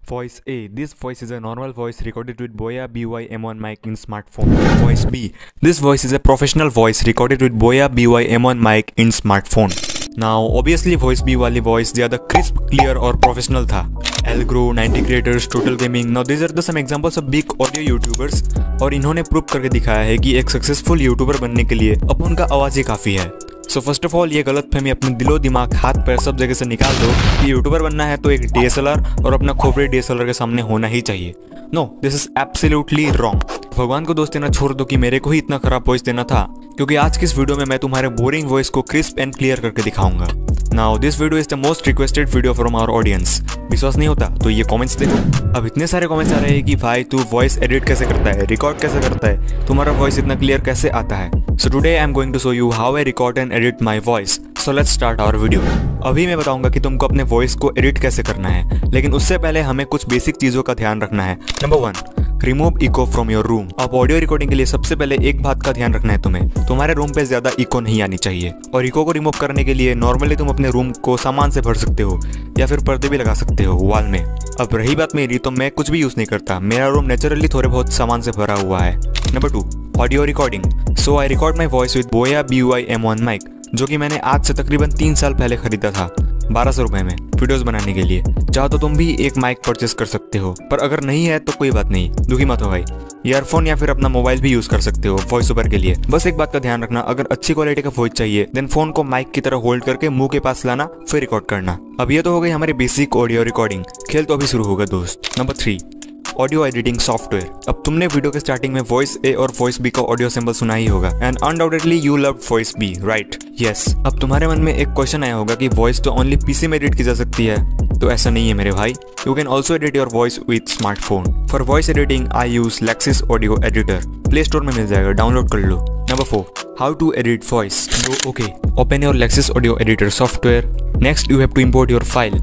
Voice A. This voice is a normal voice recorded with Boya BY-M1 mic in smartphone. Voice B. This voice is a professional voice recorded with Boya BY-M1 mic in smartphone. Now, obviously voice B वाली voice ज़्यादा crisp, clear और professional था. Algro, 90 creators, Total Gaming. Now these are the some examples of big audio YouTubers और इन्होंने prove करके दिखाया है कि एक सक्सेसफुल यूट्यूबर बनने के लिए अब उनका आवाज़ ही काफ़ी है. सो फर्स्ट ऑफ ऑल ये गलतफहमी अपने दिलो दिमाग हाथ पैर सब जगह से निकाल दो कि यूट्यूबर बनना है तो एक DSLR और अपना खोपड़ी DSLR के सामने होना ही चाहिए. No, this is absolutely wrong. भगवान को दोस्त देना छोड़ दो कि मेरे को ही इतना खराब वॉइस देना था, क्योंकि आज की इस वीडियो में मैं तुम्हारे बोरिंग वॉइस को क्रिस्प एंड क्लियर करके दिखाऊंगा. Now this video is the most requested video from our audience. विश्वास नहीं होता तो ये कमेंट्स देखो. अब इतने सारे कमेंट्स आ रहे हैं कि भाई तू वॉइस एडिट कैसे करता है, रिकॉर्ड कैसे करता है, तुम्हारा वॉइस इतना क्लियर कैसे आता है. So today I am going to show you how I record and edit my voice. So let's start our video. अभी मैं बताऊंगा कि तुमको अपने वॉइस को एडिट कैसे करना है, लेकिन उससे पहले हमें कुछ बेसिक चीजों का ध्यान रखना है. Number 1, remove echo from your room. अब ऑडियो रिकॉर्डिंग के लिए सबसे पहले एक बात का ध्यान रखना है तुम्हें, तुम्हारे रूम पे ज्यादा इको नहीं आनी चाहिए. और इको को रिमूव करने के लिए नॉर्मली तुम अपने रूम को सामान से भर सकते हो या फिर पर्दे भी लगा सकते हो वॉल में. अब रही बात मेरी, तो मैं कुछ भी यूज नहीं करता, मेरा रूम नेचुरली थोड़े बहुत सामान से भरा हुआ है. Number 2, audio recording. So I record my voice with Boya BY-M1 mic, जो कि मैंने आज से तकरीबन 3 साल पहले खरीदा था 1200 रुपए में वीडियोस बनाने के लिए. चाहो तो तुम भी एक माइक परचेस कर सकते हो, पर अगर नहीं है तो कोई बात नहीं, दुखी मत हो भाई. ईयरफोन या फिर अपना मोबाइल भी यूज कर सकते हो वॉइस ओवर के लिए. बस एक बात का ध्यान रखना, अगर अच्छी क्वालिटी का वॉइस चाहिए देन फोन को माइक की तरह होल्ड करके मुंह के पास लाना फिर रिकॉर्ड करना. अब ये तो हो गई हमारी बेसिक ऑडियो रिकॉर्डिंग. खेल तो अभी शुरू होगा दोस्त. Number 3, audio editing software. अब तुमने वीडियो के स्टार्टिंग में वॉइस ए और वॉइस बी का ऑडियो सैंपल सुना ही होगा and undoubtedly you love voice B, right? Yes. अब तुम्हारे मन में एक क्वेश्चन आया होगा कि वॉइस तो ओनली पीसी में एडिट की जा सकती है. तो ऐसा नहीं है मेरे भाई. You can also edit your voice with smartphone. For voice editing I use Lexis audio editor. Play store में मिल जाएगा, डाउनलोड कर लो. Number 4, how to edit voice. So okay, open your Lexis audio editor software. Next you have to import your file.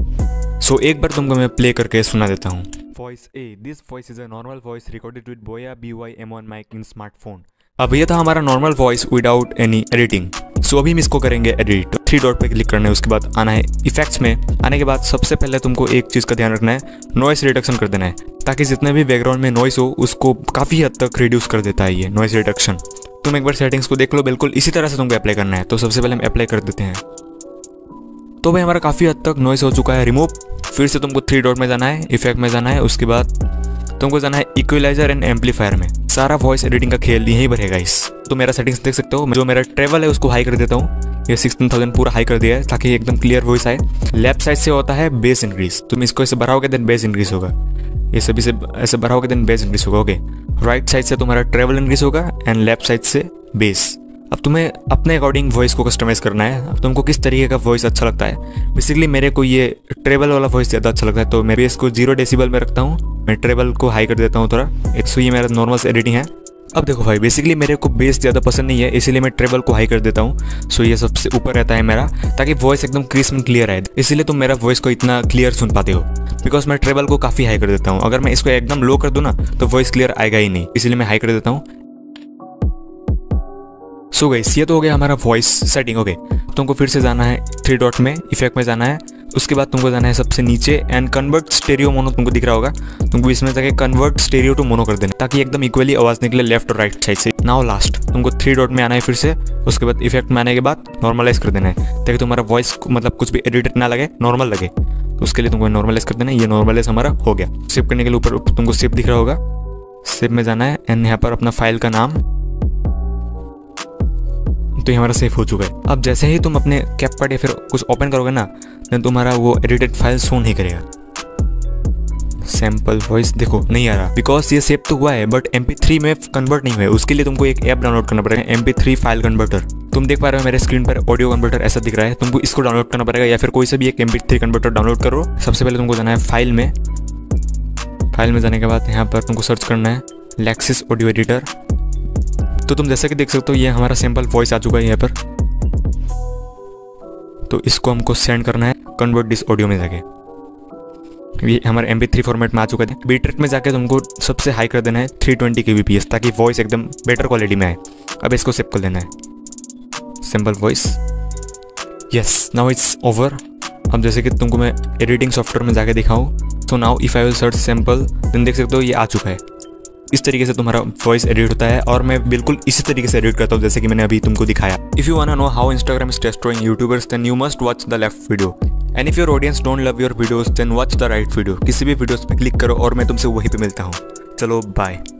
सो एक बार तुमको मैं प्ले करके सुना देता हूँ. Voice A. This voice is a normal voice recorded with Boya BY-M1 mic in smartphone. अब ये था हमारा normal voice without any editing. So अभी हम इसको करेंगे एडिट. 3 डॉट पे क्लिक करना है, उसके बाद आना है इफेक्ट्स में. आने के बाद सबसे पहले तुमको एक चीज़ का ध्यान रखना है, नॉइस रिडक्शन कर देना है, ताकि जितने भी बैकग्राउंड में नॉइस हो उसको काफ़ी हद तक रिड्यूस कर देता है ये नॉइस रिडक्शन. तुम एक बार सेटिंग्स को देख लो, बिल्कुल इसी तरह से तुमको अप्लाई करना है. तो सबसे पहले हम अप्लाई कर देते हैं. तो भाई हमारा काफ़ी हद तक नॉइस हो चुका है रिमूव. फिर से तुमको 3 डॉट में जाना है, इफेक्ट में जाना है, उसके बाद तुमको जाना है इक्वलाइजर एंड एम्पलीफायर में. सारा वॉइस एडिटिंग का खेल यहीं पर रहेगा इस. तो मेरा सेटिंग्स देख सकते हो, जो मेरा ट्रेवल है उसको हाई कर देता हूँ. ये 16,000 पूरा हाई कर दिया है ताकि एकदम क्लियर वॉइस आए. लेफ्ट साइड से होता है बेस इंक्रीज. तुम इसको ऐसे बढ़ाओगे देन बेस इंक्रीज होगा. ये सभी से ऐसे बढ़ाओगे देन बेस इंक्रीज होगा. ओके, राइट साइड से तुम्हारा ट्रेवल इंक्रीज होगा एंड लेफ्ट साइड से बेस. अब तुम्हें अपने अकॉर्डिंग वॉइस को कस्टमाइज करना है. अब तुमको किस तरीके का वॉइस अच्छा लगता है. बेसिकली मेरे को ये ट्रेबल वाला वॉइस ज़्यादा अच्छा लगता है, तो मैं बेस को 0 डेसिबल में रखता हूँ. मैं ट्रेबल को हाई कर देता हूँ थोड़ा. सो ये मेरा नॉर्मल से एडिटिंग है. अब देखो भाई, बेसिकली मेरे को बेस ज़्यादा पसंद नहीं है, इसीलिए मैं ट्रेबल को हाई कर देता हूँ. सो ये सबसे ऊपर रहता है मेरा, ताकि वॉइस एकदम क्रिस्प एंड क्लियर आए. इसीलिए तुम मेरा वॉइस को इतना क्लियर सुन पाते हो, बिकॉज मैं ट्रेबल को काफ़ी हाई कर देता हूँ. अगर मैं इसको एकदम लो कर दूँ ना तो वॉइस क्लियर आएगा ही नहीं, इसीलिए मैं हाई कर देता हूँ. सो गाइस, ये तो हो गया हमारा वॉइस सेटिंग. ओके, तुमको फिर से जाना है 3 डॉट में, इफेक्ट में जाना है. उसके बाद तुमको जाना है सबसे नीचे एंड कन्वर्ट स्टेरियो मोनो. तुमको दिख रहा होगा, तुमको इसमें जाके कन्वर्ट स्टेरियो टू मोनो कर देना, ताकि एकदम इक्वली आवाज़ निकले लेफ्ट और राइट साइड से. नाउ लास्ट तुमको 3 डॉट में आना है फिर से. उसके बाद इफेक्ट में आने के बाद नॉर्मलाइज कर देना है, ताकि तुम्हारा वॉइस मतलब कुछ भी एडिटेड ना लगे, नॉर्मल लगे. तो उसके लिए तुमको नॉर्मलाइज कर देना है. ये नॉर्मलाइज हमारा हो गया. सेव करने के लिए ऊपर तुमको सेव दिख रहा होगा, सेव में जाना है एंड यहाँ पर अपना फाइल का नाम. तो ये हमारा सेव हो चुका है. अब जैसे ही तुम अपने कैपकट या फिर कुछ ओपन करोगे ना, देन तुम्हारा वो एडिटेड फाइल शो नहीं करेगा. सैम्पल वॉइस देखो नहीं आ रहा, बिकॉज ये सेव तो हुआ है बट MP3 में कन्वर्ट नहीं हुआ है. उसके लिए तुमको एक ऐप डाउनलोड करना पड़ेगा, MP3 फाइल कन्वर्टर. तुम देख पा रहे हो मेरे स्क्रीन पर ऑडियो कन्वर्टर ऐसा दिख रहा है. तुमको इसको डाउनलोड करना पड़ेगा, या फिर कोई से भी एक MP3 कन्वर्टर डाउनलोड करो. सबसे पहले तुमको जाना है फाइल में. फाइल में जाने के बाद यहाँ पर तुमको सर्च करना है Lexis ऑडियो एडिटर. तो तुम जैसे कि देख सकते हो ये हमारा सैम्पल वॉइस आ चुका है यहाँ पर. तो इसको हमको सेंड करना है कन्वर्ट दिस ऑडियो में जाके. ये हमारे MP3 फॉर्मेट में आ चुका है. बीट्रेट में जाके तुमको सबसे हाई कर देना है 320 kbps, ताकि वॉइस एकदम बेटर क्वालिटी में आए. अब इसको सेव कर देना है sample voice. Yes, now it's over. अब जैसे कि तुमको मैं एडिटिंग सॉफ्टवेयर में जाके दिखाऊँ, so now if I will search sample, then देख सकते हो ये आ चुका है। इस तरीके से तुम्हारा वॉइस एडिट होता है और मैं बिल्कुल इसी तरीके से एडिट करता हूँ जैसे कि मैंने अभी तुमको दिखाया। If you wanna know how Instagram is destroying YouTubers then you must watch the left video, and if your audience don't love your videos then watch the right video. किसी भी वीडियोस पे क्लिक करो और मैं तुमसे वहीं पे मिलता हूँ। चलो बाय।